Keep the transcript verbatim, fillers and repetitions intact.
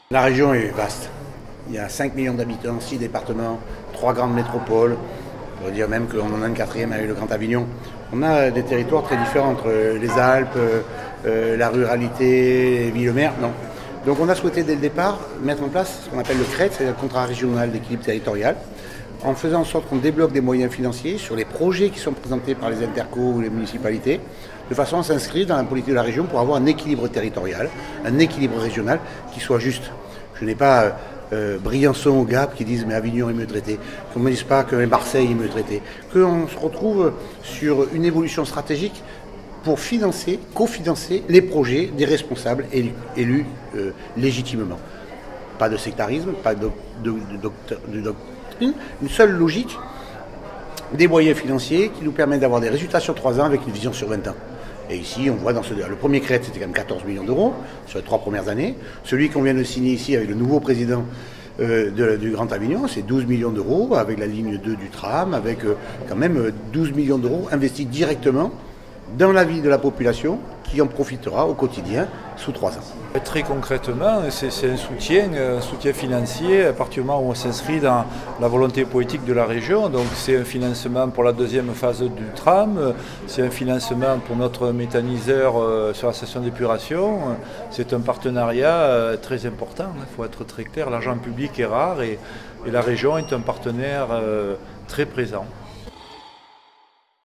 La région est vaste. Il y a cinq millions d'habitants, six départements, trois grandes métropoles. On pourrait dire même qu'on en a une quatrième avec le Grand Avignon. On a des territoires très différents entre les Alpes, euh, la ruralité, les villes-mères. Non. Donc on a souhaité dès le départ mettre en place ce qu'on appelle le C R E T, c'est le contrat régional d'équilibre territorial, en faisant en sorte qu'on débloque des moyens financiers sur les projets qui sont présentés par les intercos ou les municipalités, de façon à s'inscrire dans la politique de la région pour avoir un équilibre territorial, un équilibre régional qui soit juste. Je n'ai pas euh, Briançon ou Gap qui disent mais Avignon est mieux traité, qu'on ne me dise pas que Marseille est mieux traité, qu'on se retrouve sur une évolution stratégique pour financer, cofinancer les projets des responsables élus, élus euh, légitimement. Pas de sectarisme, pas de, de, de, docteur, de doctrine, une seule logique, des moyens financiers qui nous permettent d'avoir des résultats sur trois ans avec une vision sur vingt ans. Et ici, on voit dans ce, le premier C R E T, c'était quand même quatorze millions d'euros sur les trois premières années. Celui qu'on vient de signer ici avec le nouveau président euh, de, du Grand Avignon, c'est douze millions d'euros avec la ligne deux du tram, avec euh, quand même douze millions d'euros investis directement dans la vie de la population qui en profitera au quotidien sous trois ans. Très concrètement, c'est un soutien, un soutien financier à partir du moment où on s'inscrit dans la volonté politique de la région. Donc c'est un financement pour la deuxième phase du tram, c'est un financement pour notre méthaniseur sur la station d'épuration. C'est un partenariat très important, il faut être très clair. L'argent public est rare et, et la région est un partenaire très présent.